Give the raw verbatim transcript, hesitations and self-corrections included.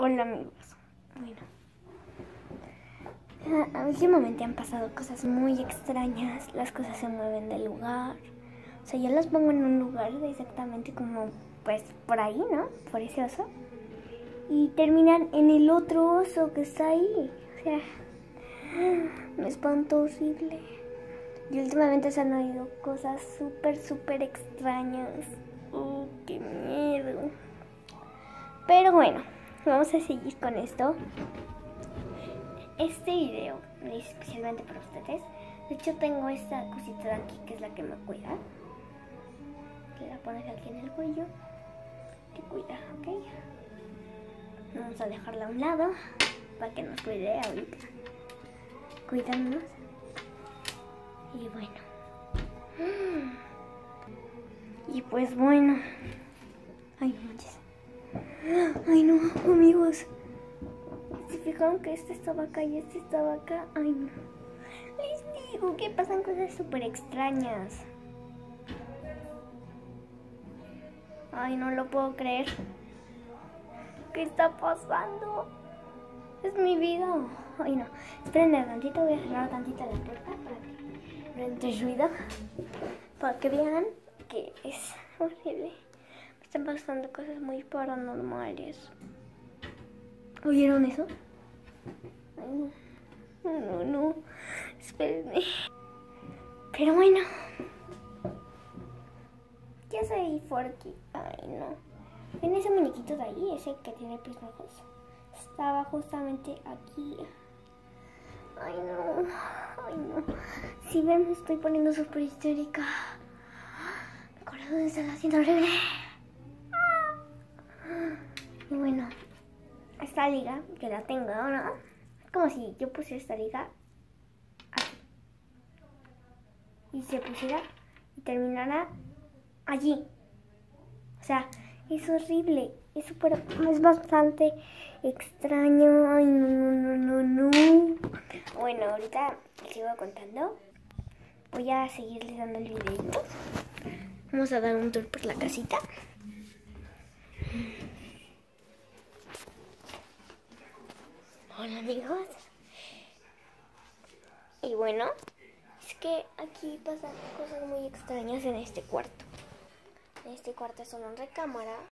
Hola amigos. Bueno, ah, últimamente han pasado cosas muy extrañas. Las cosas se mueven del lugar. O sea, yo las pongo en un lugar exactamente como, pues, por ahí, ¿no? Por ese oso. Y terminan en el otro oso que está ahí. O sea, me espanto horrible. Y últimamente se han oído cosas súper, súper extrañas. ¡Oh, qué miedo! Pero bueno, vamos a seguir con esto. Este video es especialmente para ustedes. De hecho tengo esta cosita de aquí que es la que me cuida. Que la pones aquí en el cuello. Te cuida, ¿ok? Vamos a dejarla a un lado para que nos cuide ahorita. Cuidándonos. Y bueno. Y pues bueno. Ay, no manches. Ay, no, amigos. ¿Se fijaron que este estaba acá y este estaba acá? Ay, no. Les digo que pasan cosas súper extrañas. Ay, no lo puedo creer. ¿Qué está pasando? Es mi vida. Ay, no. Esperen un tantito, voy a cerrar tantito la puerta para que no entre ruido. Para que vean que es horrible. Me están pasando cosas muy paranormales. ¿Oyeron eso? Ay, no. No, no, no. Espérenme. Pero bueno. Yo soy Forky. Ay, no. ¿Ven ese muñequito de ahí? Ese que tiene pies rojos. Estaba justamente aquí. Ay, no. Ay, no. Si ven, me estoy poniendo súper histérica. Mi corazón está haciendo horrible. Y bueno, esta liga, que la tengo ahora, es como si yo pusiera esta liga aquí. Y se pusiera y terminara allí. O sea, es horrible. Es súper, es bastante extraño. Ay, no, no, no, no, no. Bueno, ahorita les sigo contando. Voy a seguirles dando el video. Vamos a dar un tour por la casita. Hola amigos. Y bueno, es que aquí pasan cosas muy extrañas en este cuarto. En este cuarto es una recámara